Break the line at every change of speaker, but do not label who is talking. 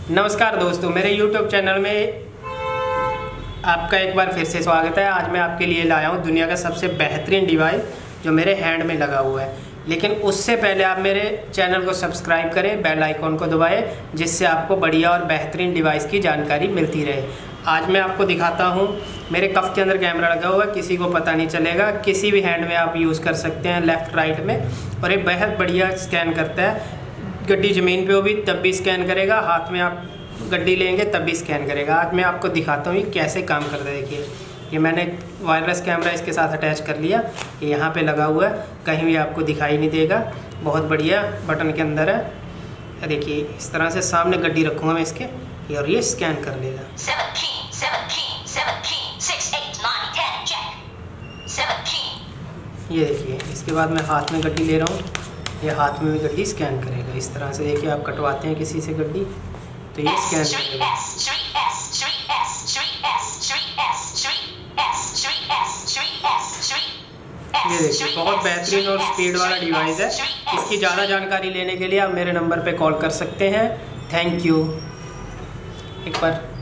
नमस्कार दोस्तों, मेरे YouTube चैनल में आपका एक बार फिर से स्वागत है। आज मैं आपके लिए लाया हूँ दुनिया का सबसे बेहतरीन डिवाइस जो मेरे हैंड में लगा हुआ है। लेकिन उससे पहले आप मेरे चैनल को सब्सक्राइब करें, बेल आइकॉन को दबाएं, जिससे आपको बढ़िया और बेहतरीन डिवाइस की जानकारी मिलती रहे। आज मैं आपको दिखाता हूँ, मेरे कफ के अंदर कैमरा लगा हुआ है, किसी को पता नहीं चलेगा। किसी भी हैंड में आप यूज़ कर सकते हैं, लेफ़्ट राइट में, और ये बेहद बढ़िया स्कैन करता है। गड्डी ज़मीन पे हो भी तब भी स्कैन करेगा, हाथ में आप गड्डी लेंगे तब भी स्कैन करेगा। आज मैं आपको दिखाता हूँ ये कैसे काम करता है। देखिए, ये मैंने वायरलेस कैमरा इसके साथ अटैच कर लिया, ये यहाँ पे लगा हुआ है, कहीं भी आपको दिखाई नहीं देगा। बहुत बढ़िया बटन के अंदर है। देखिए, इस तरह से सामने गड्डी रखूँगा मैं इसके, और ये स्कैन कर लेगा।
7 key, 6, 8, 9, 10, check. 7 key.
ये देखिए, इसके बाद मैं हाथ में गड्डी ले रहा हूँ, ये हाथ में भी गड्डी स्कैन करेगा। इस तरह से देखिए, आप कटवाते हैं किसी से गड्डी तो ये स्कैन करेगा। ये देखिए, बहुत बेहतरीन और स्पीड वाला डिवाइस है। इसकी ज़्यादा जानकारी लेने के लिए आप मेरे नंबर पे कॉल कर सकते हैं। Thank you. एक बार